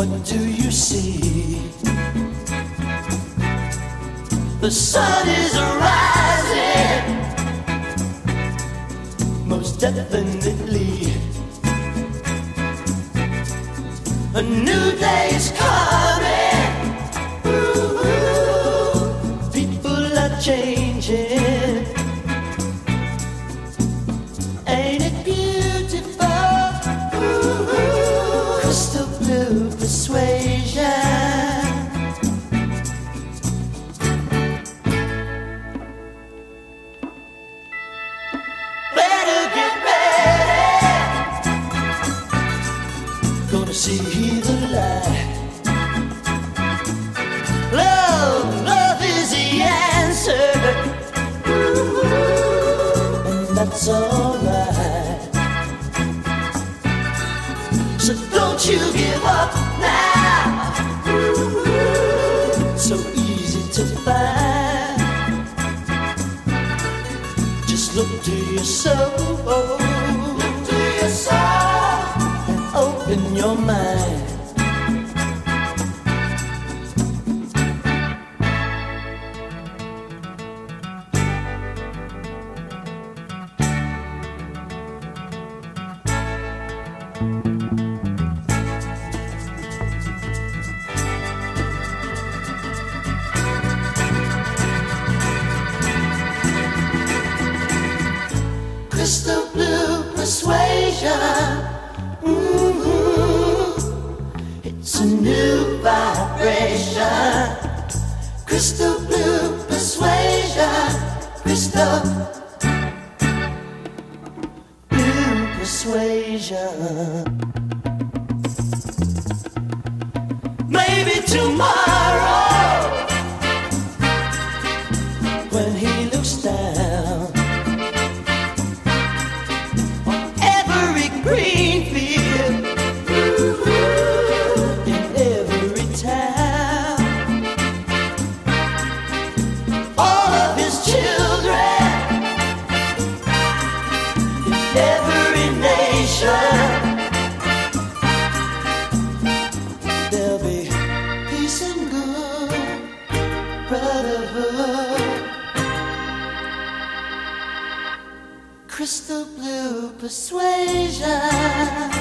what do you see? The sun is rising, most definitely. A new day's coming. Ooh, people are changing. Ain't it beautiful? Ooh, crystal blue persuasion. Better get ready. Gonna see the light. Love is the answer. Ooh, and that's alright. So don't you give up now. Ooh, so easy to find. Just look to your soul. Look to your soul and open your mind. Crystal blue persuasion. It's a new vibration. Crystal blue persuasion. Crystal blue persuasion. Maybe tomorrow, when he looks down green field, in every town, all of his children, in every nation, there'll be peace and good brotherhood. Crystal blue persuasion.